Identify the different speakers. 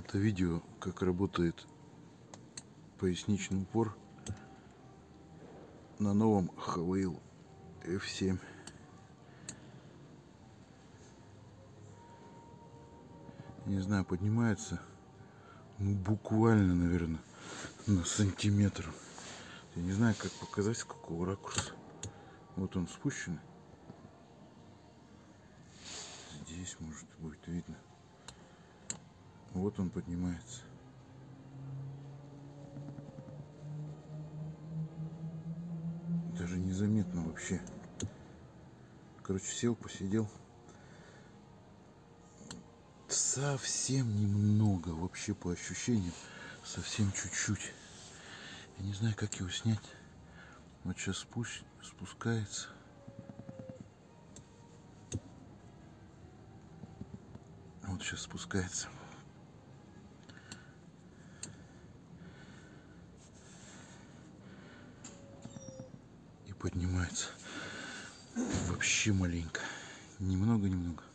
Speaker 1: Это видео, как работает поясничный упор на новом Havail F7. Не знаю, поднимается, ну, буквально, наверное, на сантиметр. Я не знаю, как показать, с какого ракурса. Вот он спущен. Здесь, может, будет видно. Вот он поднимается. Даже незаметно вообще. Короче, сел, посидел. Совсем немного, вообще по ощущениям. Совсем чуть-чуть. Я не знаю, как его снять. Вот сейчас спускается. Вот сейчас спускается. И поднимается. Вообще маленько. Немного-немного.